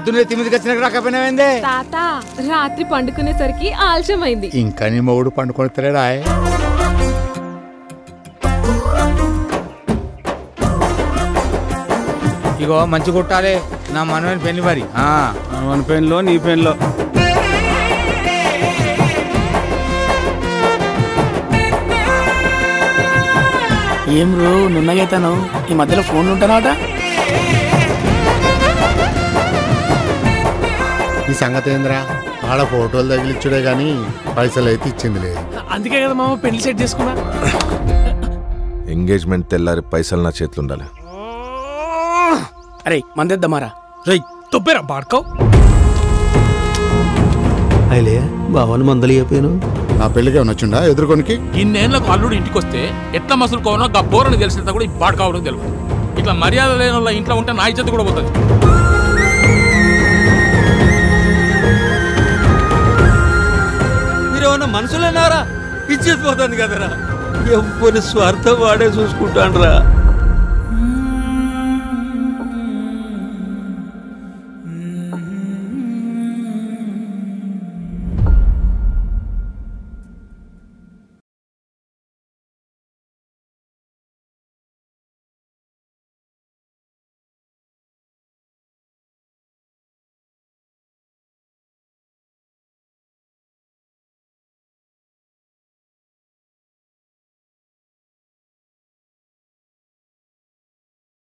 పొద్దున్నే తిమిదికి వచ్చిన రాకపోయినావేందే తాత రాత్రి పండుకునేసరికి ఆలస్యమైంది. ఇంకా నీ మొగుడు పండుకొడతలేడా? ఇగో మంచి కొట్టాలి నా మనవని పెళ్లి మరి. మన పెన్లో నీ పెన్లో ఏం రో నున్నగైతాను ఈ మధ్యలో ఫోన్లు ఉంటానాట. ఈ సంగతి ఏంద్రా? ఆడ ఫోటోలు తగిలిచ్చుడే గాని పైసలు అయితే ఇచ్చింది లేదు. అందుకే కదా మామ పెళ్లి సెట్ చేసుకున్నా. ఎంగేజ్మెంట్ తెల్లారి పైసలు నా చేతులు ఉండాలి. అరే మందేద్దామారా. రేయ్ తొప్పేరా బాడుకో. అయిలే బావని మందలు చెప్పాను. నా పెళ్లికి ఏమన్నా వచ్చిండా ఎదుర్కొనికి? ఇన్నేళ్లకు అల్లుడు ఇంటికి వస్తే ఎట్లా మసులుకోవనో గబ్బోరని తెలిసినంత కూడా ఈ పాడు కావడం తెలియదు. ఇట్లా మర్యాద లేని వాళ్ళ ఇంట్లో ఉంటే నా ఇజ్జత్ కూడా పోతుంది. మీరేమన్నా మనుషులేనారా? ఇచ్చేది పోతుంది కదరా. ఎవ్వరి స్వార్థం వాడే చూసుకుంటాను రా.